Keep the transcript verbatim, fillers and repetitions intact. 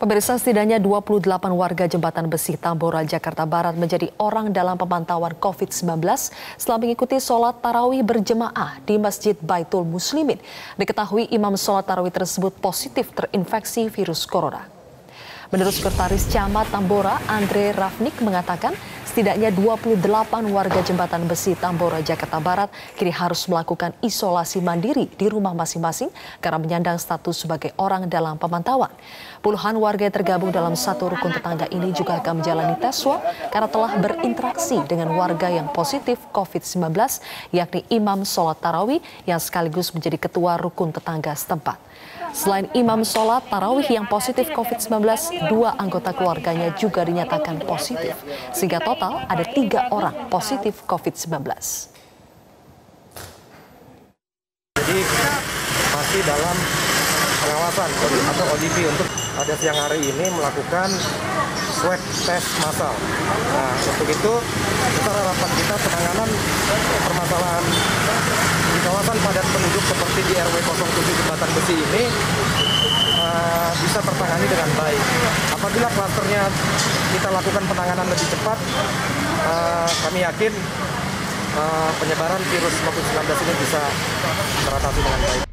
Pemirsa, setidaknya dua puluh delapan warga Jembatan Besi Tambora, Jakarta Barat menjadi orang dalam pemantauan covid sembilan belas setelah mengikuti sholat tarawih berjemaah di Masjid Baitul Muslimin. Diketahui imam sholat tarawih tersebut positif terinfeksi virus corona. Menurut Sekretaris Camat Tambora, Andre Rafnik mengatakan setidaknya dua puluh delapan warga Jembatan Besi Tambora, Jakarta Barat kini harus melakukan isolasi mandiri di rumah masing-masing karena menyandang status sebagai orang dalam pemantauan. Puluhan warga yang tergabung dalam satu rukun tetangga ini juga akan menjalani tes swab karena telah berinteraksi dengan warga yang positif covid sembilan belas, yakni imam sholat tarawih yang sekaligus menjadi ketua rukun tetangga setempat. Selain imam sholat tarawih yang positif covid sembilan belas, dua anggota keluarganya juga dinyatakan positif, sehingga total ada tiga orang positif covid sembilan belas. Jadi masih dalam pengawasan atau O D P untuk pada siang hari ini melakukan swab test massal. Nah, untuk itu besar harapan kita penanganan permasalahan di kawasan padat penduduk seperti di R W nol tujuh Jembatan Besi ini uh, bisa tertangani dengan baik. Apabila klasternya kita lakukan penanganan lebih cepat, uh, kami yakin uh, penyebaran virus covid sembilan belas ini bisa teratasi dengan baik.